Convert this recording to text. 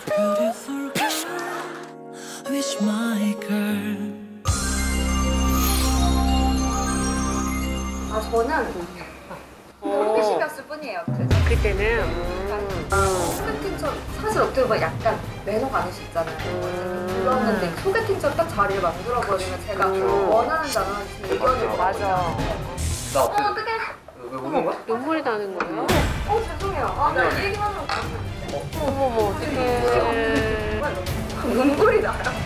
Beautiful girl, with my girl. 아, 저는 호기심이었을 뿐이에요. 그래서 그때는 소개팅처럼 사실 어떻게 보면 약간 매너가 아닐 수 있잖아요. 그랬는데 소개팅처럼 딱 자리를 만들어버리면 제가 원하는지 안 하는지 의견을 맞아. 나 어떻게 어떡해? 왜 우는 거야? 눈물이 나는 거예요? 죄송해요. 아, 나 이 얘기만 하면 어머머, 어떡해. 눈물이 나요.